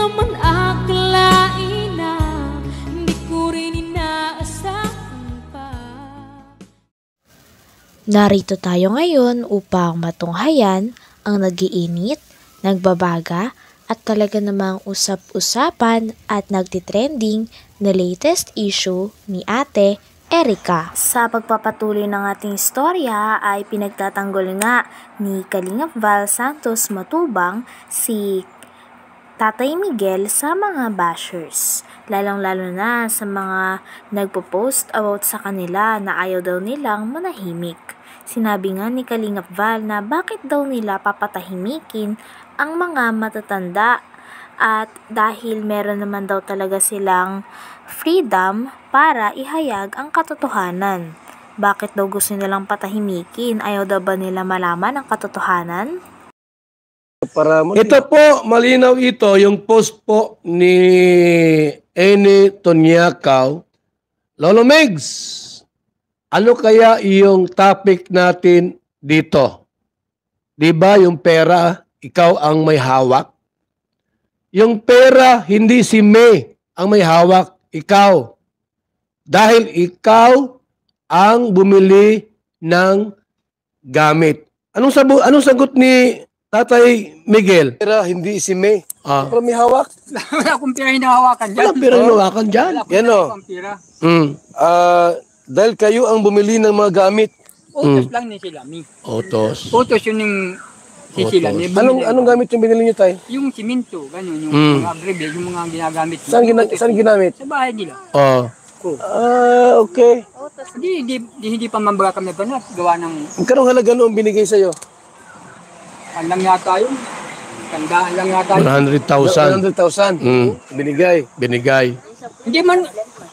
naman akalain na hindi ko rin inaasahan pa. Narito tayo ngayon upang matunghayan ang nagiinit, nagbabaga at talaga namang usap-usapan at nagtitrending na latest issue ni Ate Erica. Sa pagpapatuloy ng ating istorya ay pinagtatanggol nga ni Kalingap Val Santos Matubang si Tatay Miguel sa mga bashers. Lalong-lalo na sa mga nagpo-post about sa kanila na ayaw daw nilang manahimik. Sinabi nga ni Kalingap Val na bakit daw nila papatahimikin ang mga matatanda at dahil meron naman daw talaga silang freedom para ihayag ang katotohanan. Bakit daw gusto nilang patahimikin? Ayaw daw ba nila malaman ang katotohanan? Ito po, malinaw ito, yung post po ni Eni Tonyakaw. Lolo Megs, ano kaya yung topic natin dito? Diba yung pera, ikaw ang may hawak? Yung pera, hindi si May ang may hawak, ikaw. Dahil ikaw ang bumili ng gamit. Anong sagot ni Tatay Miguel? Pera, hindi si May. Pero may hawak? Wala akong pira hinahawakan dyan. Wala pera hinahawakan dyan. Yan o. Dahil kayo ang bumili ng mga gamit. Utos lang ni sila, Mi. Utos. Utos yun yung sisila. Anong gamit yung binili nyo, Tay? Yung simento, ganun, yung mga bribe, yung mga ginagamit. Saan ginamit? Sa bahay nila. Okay. Hindi pa mambaga kami pa na gawa ng... Magkano halaga noong binigay sa'yo? Ang lang yata yun. Tandaan lang yata yun. 100,000. Binigay. Hindi man...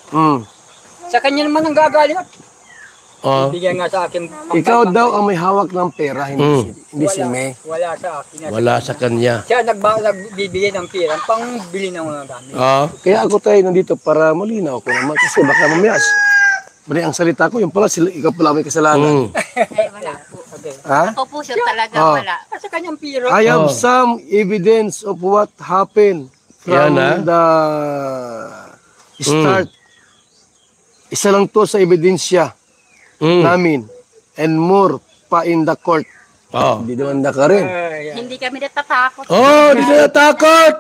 Sa kanya naman ang gagaling. Bigyan nga sa akin. Ikaw daw ang may hawak ng pera, hindi si May. Wala sa akin. Wala sa kanya. Siya nagbibigay ng pera, pangbili ng mga gamit. Kaya ako tayo nandito para malinaw ako naman. Kasi baka mamayas. Mali ang salita ko, yung pala, ikaw pala may kasalanan. Ay, wala po. Ako po siya talaga wala. Sa kanyang pera. I have some evidence of what happened from the start. Isa lang to sa ebidensya namin and more pa in the court. Hindi naman na ka rin. Hindi kami natatakot. Hindi na natakot!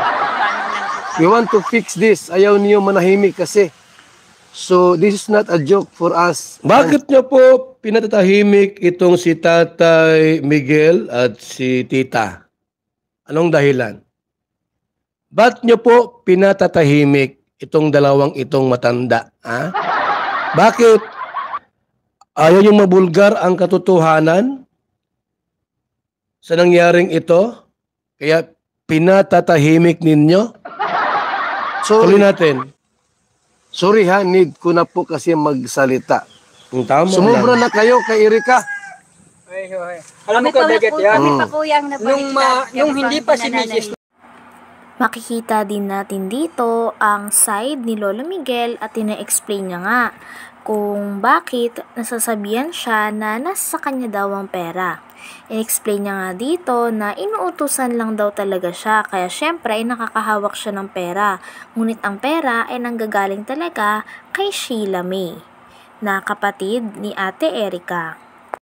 We want to fix this. Ayaw niyo manahimik kasi. So, this is not a joke for us. Bakit niyo po pinatatahimik itong si Tatay Miguel at si Tita? Anong dahilan? Ba't niyo po pinatatahimik itong dalawang itong matanda? Bakit? Ayaw yung mabulgar ang katotohanan sa nangyaring ito? Kaya pinatatahimik ninyo? Tuloy natin. Sorry ha, need ko na po kasi magsalita. Sumubra na kayo kay Erica. Alam mo ka, Beget, yan? Nung hindi pa si Mrs. Makikita din natin dito ang side ni Lolo Miguel at ina-explain niya nga kung bakit nasasabihan siya na nasa kanya daw ang pera. I-explain niya nga dito na inuutusan lang daw talaga siya kaya syempre ay nakakahawak siya ng pera. Ngunit ang pera ay nanggagaling talaga kay Sheila May na kapatid ni Ate Erica.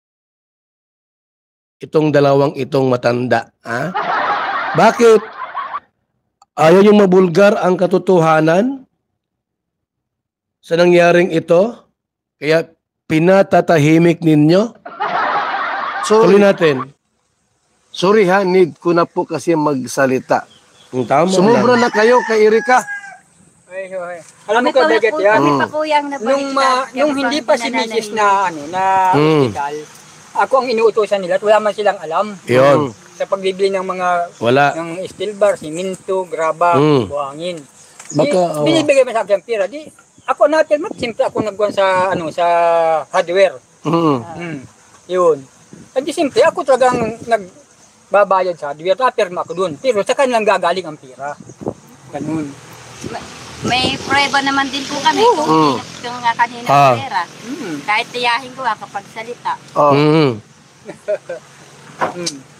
Itong dalawang itong matanda, Bakit? Ayaw yung mabulgar ang katotohanan sa nangyaring ito? Kaya pinatatahimik ninyo? Tuloy natin. Sorry ha, need ko na po kasi magsalita. Sumubra na kayo kay Erica. Alam mo ka, Beget, yan? Nung hindi pa si Mrs. na hospital, ako ang inuutosan nila at wala man silang alam. Yun. Sa pagbibili ng mga ng steel bar, simento, graba, buhangin. Binibigay mo sa akin pera. Ako natin, simple ako nagkuhan sa sa hardware. Yun. At simple, ako talagang nagbabayad sa hardware. Tapirma ako dun. Pero sa kanilang gagaling ang pera. Ganun. May prueba naman din po kami kung yung kanina pera. Kahit tiyahin ko kapag salita.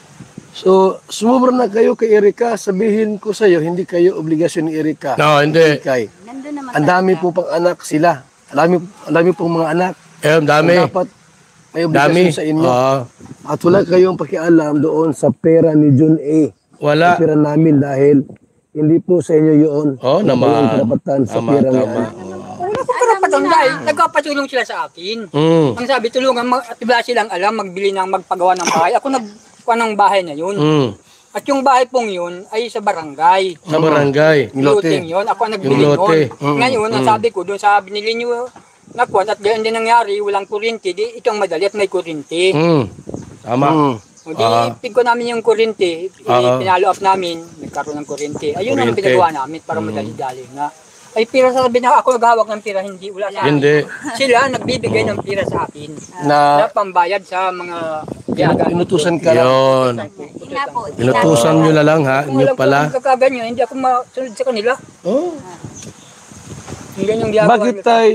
So, sumubra na kayo kay Erika, sabihin ko sa iyo, hindi kayo obligasyon ni Erika. No, hindi. Kay. Nandun naman Ang dami po pang anak sila. Ang dami pong mga anak. Ang dami. So, dapat may obligasyon Dami. sa inyo. Oo. At wala kayong pakialam doon sa pera ni Jun A. Wala. Sa pera namin dahil hindi po sa inyo yun. Oo naman. Ang karapatan sa Tama, pera tama. niya. Wala ko karapatan dahil nagkapatulong sila sa akin. Ang sabi, tulungan, wala silang alam, magpagawa ng bahay. Ako nagkuha ng bahay na yun. At yung bahay pong yun ay sa barangay. Sa barangay. Looting yun. Ako ang nagbili Yung lote. nun. Ngayon, ang sabi ko, doon sa binili nyo, nakuha, at ganyan din nangyari, walang kuryente, di itong madali at may kuryente. Tama. O di, ipig ko namin yung kuryente, pinalo up namin, nagkaroon ng kuryente. Ayun ang Kuryente. pinagawa namin para madali-dali na. Ay, pira sa sabi na ako naghawak ng pira, hindi, wala sa akin. Hindi. Sila nagbibigay ng pira sa akin. Na Na pambayad sa mga ginagawa. inutusan ka lang. Yun. Ina po. Inutusan nyo na lang ha. Kung Nyo alam ko pala. ang kakaganyo, hindi ako masunod sa kanila. Oh. Hindi ganyan yung ginagawa Bakit nila. tayo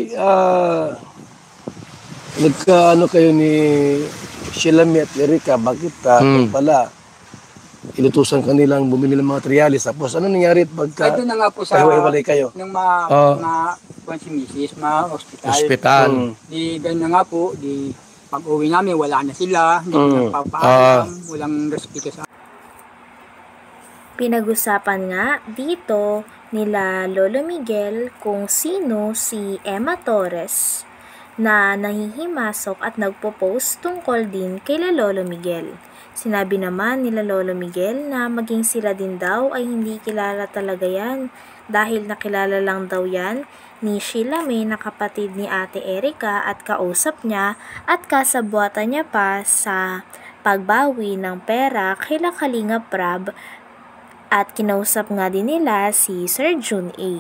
nagkaano kayo ni Shilami at Erika? Bakit pala inutusan kanilang bumili ng mga materialis? Tapos ano nangyari pagka Ay, doon na nga po sa kahiwa-hiwalay kayo? nung si Mrs. ma-hospital. Hospital. Di ganun na nga po, di pag-uwi namin wala na sila, hindi nagpapaalam, walang respeto sa Pinag-usapan nga dito nila Lolo Miguel kung sino si Emma Torres na nahihimasok at nagpo-post tungkol din kay Lolo Miguel. Sinabi naman nila Lolo Miguel na maging sila din daw ay hindi kilala talaga yan dahil nakilala lang daw yan ni Sheila May na kapatid ni Ate Erika at kausap niya at kasabuatan niya pa sa pagbawi ng pera kila Kalinga Prab at kinausap nga din nila si Sir Jun A.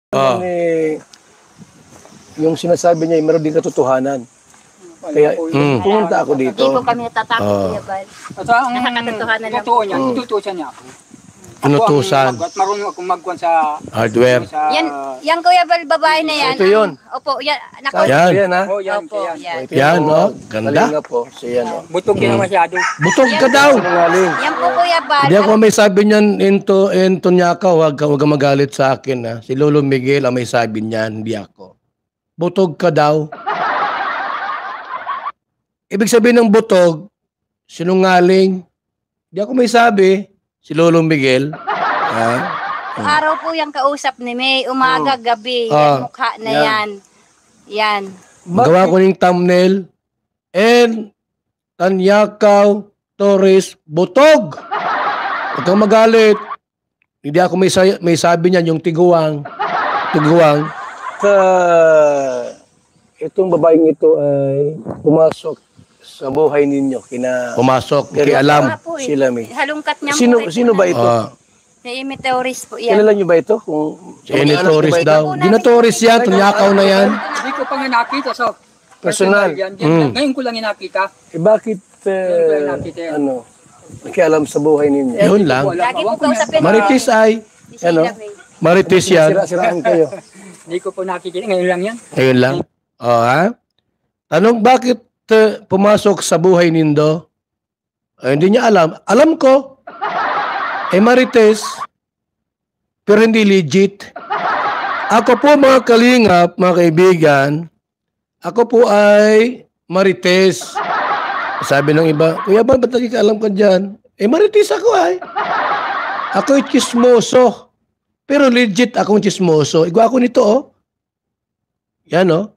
Yung sinasabi niya ay meron din katotohanan. Kaya pumunta ako dito. Hindi po kami natatakot, Kuya Bal. At ang Nakakatotohanan lang totoo niya, itutusan niya ako. Inutusan. At marunong akong magkuhan sa Hardware. Yan Kuya Bal, babae na yan. Ito yun. Opo, yan. Nako, Yan. Yan ha. Oh, yan, opo, yan. yan. Yan, oh. Ganda. Kalinga po. Siya no. Butog din ang masyado. Butog ka daw. Sinungaling. Yan po Kuya Bal. Hindi ako may sabi niyan into Nyaka, huwag ka magalit sa akin ha. Si Lolo Miguel ang may sabi niyan, hindi ako. Butog ka daw. Ibig sabihin ng butog, sinungaling. Hindi ako may sabi, si Lolo Miguel. Araw po yung kausap ni May, umaga, gabi. Yan, mukha na yan. Yan. Gawa ko ng thumbnail. And Tanyakaw Torres Butog. Huwag kang magalit. Hindi ako may sabi niyan, yung tiguang. Tiguang. Itong babaeng ito ay pumasok sa buhay ninyo. Pumasok, kialam. Nga po, Sila May. halungkat niya Sino ba ito? Si Meteoris po yan. Kilala niyo ba ito? Kung Si Eni Torres daw. Di na Torres yan, Tanyakaw na yan. Hindi ko pa nga nakita. So, Personal. Yan. Ngayon ko lang nakita. bakit nakialam sa buhay ninyo? Yun lang. Lagi po kausapin. Marites ay. Si Sheila May. Marites yan. Sira-siraan kayo. Hindi ko po nakikita. Ngayon lang yan. Ayun lang. Ha? Tanong, bakit pumasok sa buhay nindo? Hindi niya alam. Alam ko. Marites. Pero hindi legit. Ako po mga kalingap, mga kaibigan, ako po ay Marites. Sabi ng iba, Kuya Bal, ba't nagkikaalam ka dyan? Marites ako ay. Ako ay chismoso. Pero legit akong chismoso. Igwa ako nito, oh. Yan, oh.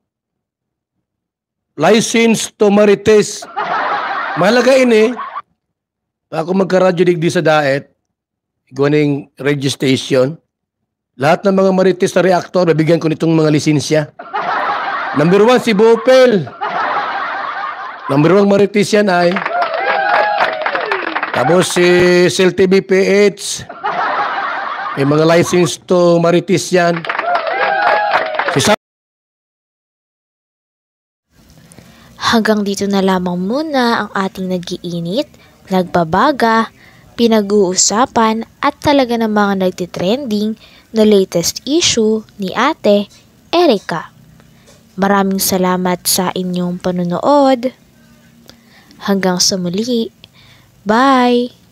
License to Marites. Mahalaga ini. Ako magka-radyo digdi sa daet. Igwa ng registration. Lahat ng mga Marites na reactor, nabigyan ko nitong mga lisensya. Number 1, si Bopel. Number 1 Marites yan ay. Tapos si Cell TV PH. May mga license to Marites yan. Hanggang dito na lamang muna ang ating nag-iinit, nagbabaga, pinag-uusapan at talaga ng mga nagtitrending na latest issue ni Ate Erika. Maraming salamat sa inyong panonood. Hanggang sa muli. Bye!